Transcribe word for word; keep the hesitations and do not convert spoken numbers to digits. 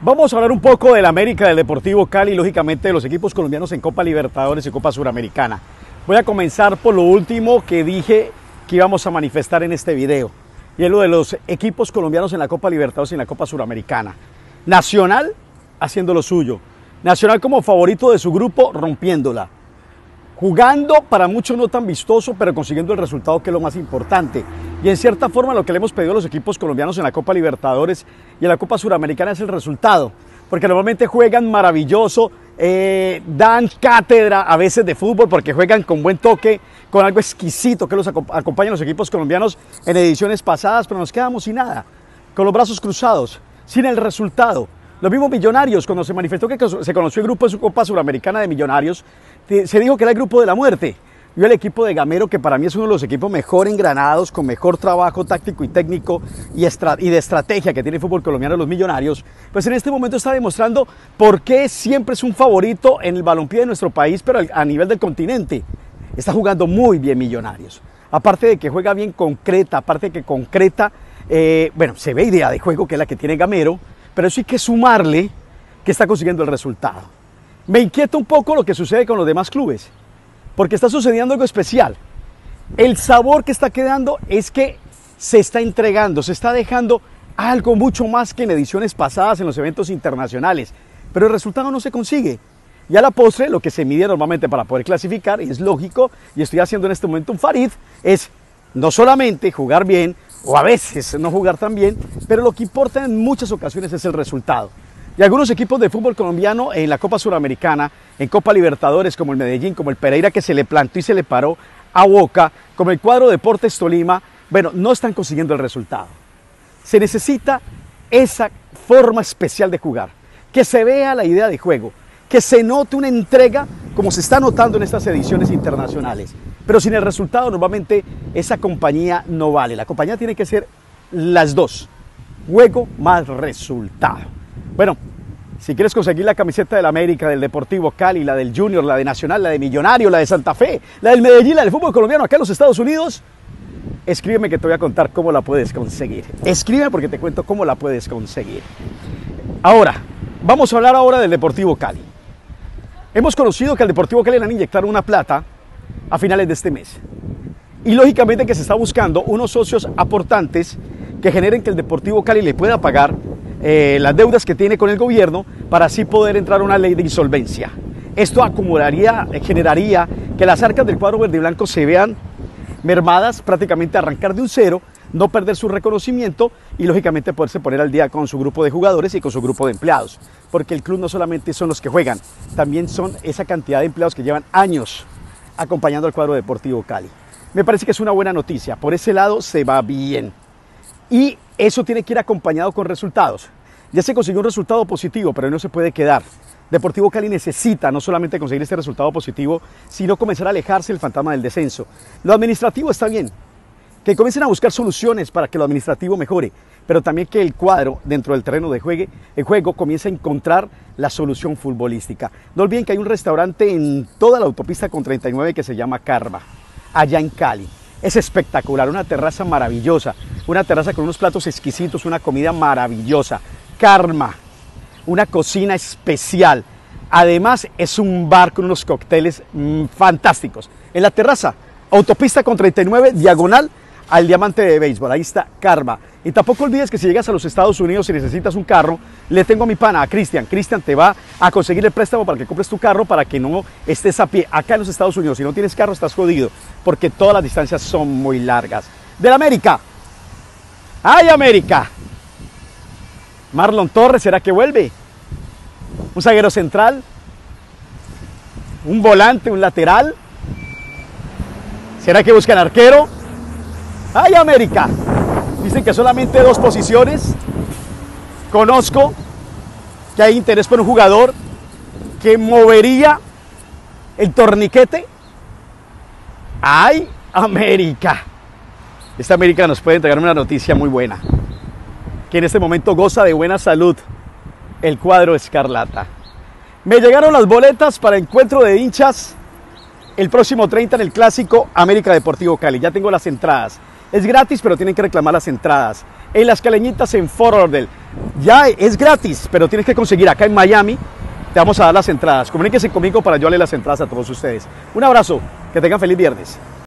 Vamos a hablar un poco del América, del Deportivo Cali y lógicamente de los equipos colombianos en Copa Libertadores y Copa Suramericana. Voy a comenzar por lo último que dije que íbamos a manifestar en este video, y es lo de los equipos colombianos en la Copa Libertadores y en la Copa Suramericana. Nacional haciendo lo suyo, Nacional como favorito de su grupo rompiéndola, jugando para muchos no tan vistoso, pero consiguiendo el resultado, que es lo más importante. Y en cierta forma lo que le hemos pedido a los equipos colombianos en la Copa Libertadores y en la Copa Suramericana es el resultado, porque normalmente juegan maravilloso, eh, dan cátedra a veces de fútbol porque juegan con buen toque, con algo exquisito que los acompaña a los equipos colombianos en ediciones pasadas, pero nos quedamos sin nada, con los brazos cruzados, sin el resultado. Los mismos Millonarios, cuando se manifestó que se conoció el grupo de su Copa Suramericana de Millonarios, se dijo que era el grupo de la muerte. Yo el equipo de Gamero, que para mí es uno de los equipos mejor engranados, con mejor trabajo táctico y técnico y, y de estrategia que tiene el fútbol colombiano, los Millonarios, pues en este momento está demostrando por qué siempre es un favorito en el balompié de nuestro país, pero a nivel del continente. Está jugando muy bien Millonarios. Aparte de que juega bien concreta, aparte de que concreta, eh, bueno, se ve idea de juego que es la que tiene Gamero, pero eso hay que sumarle que está consiguiendo el resultado. Me inquieta un poco lo que sucede con los demás clubes, porque está sucediendo algo especial. El sabor que está quedando es que se está entregando, se está dejando algo mucho más que en ediciones pasadas en los eventos internacionales, pero el resultado no se consigue. Y a la postre, lo que se mide normalmente para poder clasificar, y es lógico, y estoy haciendo en este momento un Farid, es no solamente jugar bien, o a veces no jugar tan bien, pero lo que importa en muchas ocasiones es el resultado. Y algunos equipos de fútbol colombiano en la Copa Suramericana, en Copa Libertadores, como el Medellín, como el Pereira, que se le plantó y se le paró a Boca, como el cuadro Deportes Tolima, bueno, no están consiguiendo el resultado. Se necesita esa forma especial de jugar, que se vea la idea de juego, que se note una entrega como se está notando en estas ediciones internacionales. Pero sin el resultado, normalmente esa compañía no vale. La compañía tiene que ser las dos, juego más resultado. Bueno, si quieres conseguir la camiseta del América, del Deportivo Cali, la del Junior, la de Nacional, la de Millonario, la de Santa Fe, la del Medellín, la del fútbol colombiano acá en los Estados Unidos, escríbeme que te voy a contar cómo la puedes conseguir. Escríbeme porque te cuento cómo la puedes conseguir. Ahora, vamos a hablar ahora del Deportivo Cali. Hemos conocido que al Deportivo Cali le han inyectado una plata a finales de este mes. Y lógicamente que se está buscando unos socios aportantes que generen que el Deportivo Cali le pueda pagar eh, las deudas que tiene con el gobierno para así poder entrar a una ley de insolvencia. Esto acumularía, generaría que las arcas del cuadro verde y blanco se vean mermadas, prácticamente arrancar de un cero, no perder su reconocimiento y lógicamente poderse poner al día con su grupo de jugadores y con su grupo de empleados. Porque el club no solamente son los que juegan, también son esa cantidad de empleados que llevan años acompañando al cuadro Deportivo Cali. Me parece que es una buena noticia, por ese lado se va bien. Y eso tiene que ir acompañado con resultados. Ya se consiguió un resultado positivo, pero no se puede quedar. Deportivo Cali necesita no solamente conseguir este resultado positivo, sino comenzar a alejarse del fantasma del descenso. Lo administrativo está bien, que comiencen a buscar soluciones para que lo administrativo mejore, pero también que el cuadro dentro del terreno de juegue, el juego comience a encontrar la solución futbolística. No olviden que hay un restaurante en toda la autopista con treinta y nueve que se llama Karma, allá en Cali. Es espectacular, una terraza maravillosa, una terraza con unos platos exquisitos, una comida maravillosa. Karma, una cocina especial. Además es un bar con unos cócteles mmm, fantásticos. En la terraza, autopista con treinta y nueve, diagonal al Diamante de Béisbol, ahí está Karma. Y tampoco olvides que si llegas a los Estados Unidos y necesitas un carro, le tengo a mi pana, a Cristian. Cristian te va a conseguir el préstamo para que compres tu carro, para que no estés a pie. Acá en los Estados Unidos, si no tienes carro, estás jodido, porque todas las distancias son muy largas. Del América. ¡Ay, América! Marlon Torres, ¿será que vuelve? Un zaguero central, un volante, un lateral. ¿Será que buscan arquero? ¡Ay, América! Dicen que solamente dos posiciones. Conozco que hay interés por un jugador que movería el torniquete. ¡Ay, América! Esta América nos puede entregar una noticia muy buena, que en este momento goza de buena salud el cuadro escarlata. Me llegaron las boletas para encuentro de hinchas el próximo treinta en el clásico América Deportivo Cali. Ya tengo las entradas. Es gratis, pero tienen que reclamar las entradas. En Las Caleñitas en Fort Lauderdale, ya es gratis, pero tienes que conseguir acá en Miami. Te vamos a dar las entradas. Comuníquense conmigo para yo darle las entradas a todos ustedes. Un abrazo, que tengan feliz viernes.